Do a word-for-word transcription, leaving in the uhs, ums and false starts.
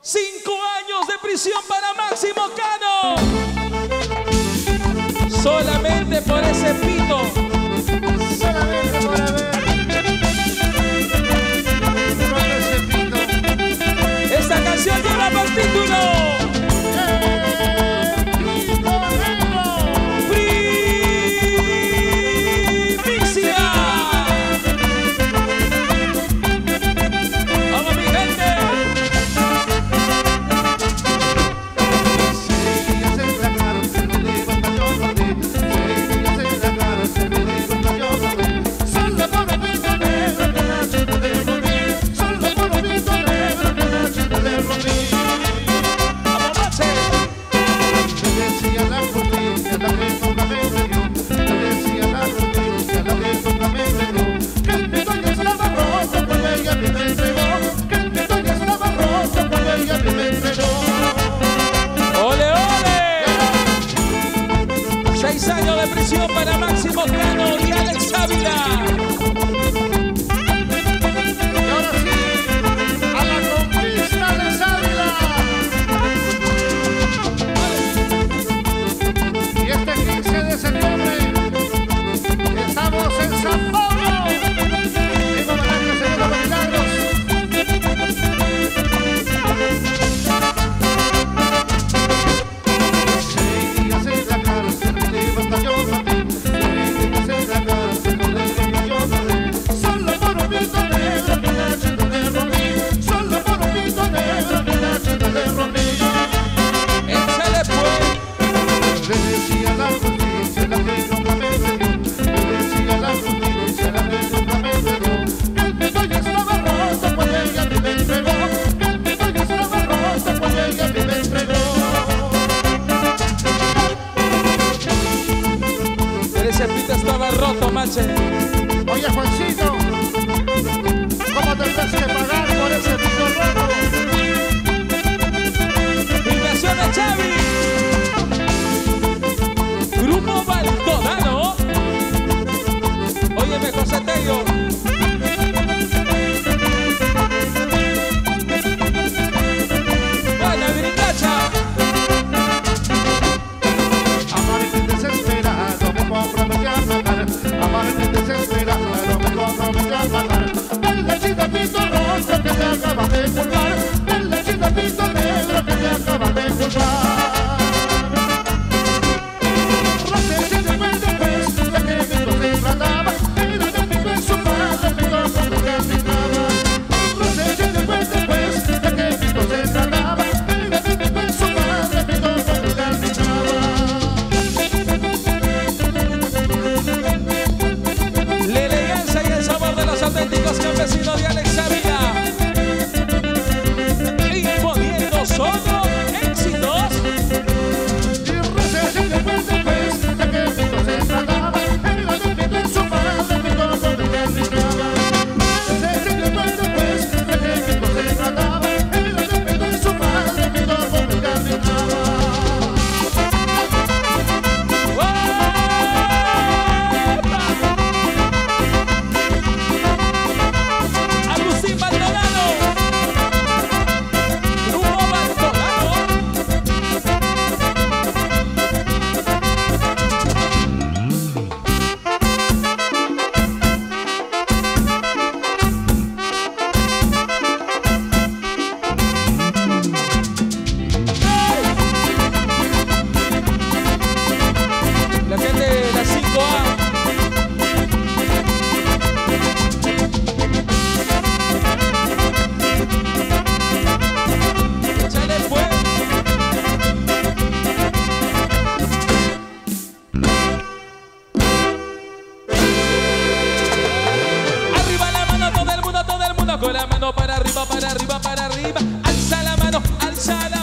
Cinco años de prisión para Máximo Cano. Solamente por ese pito. Solamente por haber por ese pito. Esta canción lleva por título para Máximo Cano y Alex Ávila. Y ahora sí, a la conquista Alex Ávila. Y este quince de septiembre estamos en San Pablo. Y con el año Señor de los Milagros. Seis días en la cárcel, mi libertad yo perdí. Ese pito estaba roto, mache. Oye, Juancito, ¿cómo tendrás que pagar por ese pito roto? Invasión de Chavi. Grupo Valtodano. Óyeme, José Tello. Buena, Viricacha. Amarte desesperado, me comprometí a matar. Amarte desesperado, me comprometí a matar. El lechita pito rojo que te acabas de culpar. El lechita pito negro que te acabas de culpar. Rótese de buen después de que pito se trataba. Era de pito en su padre, pito con lo que pintaba. Rótese de buen después de que pito se trataba. Era de pito en su padre, pito con lo que pintaba. La elegancia y el sabor de los auténticos campesinos de Alex Ávila. Imponiendo solo éxitos. Y recese de buen después de que el pito se trataba. Era de pito en su padre, pito con el que pintaba. Recese de buen después de que el pito se trataba. Era de pito en su padre, pito con el que pintaba. Agustín Valtodano. Grupo Valtodano. La gente de la cinco A. Échale pues. Arriba la mano, todo el mundo, todo el mundo con la mano para arriba, para arriba, para arriba. Alza la mano, alza la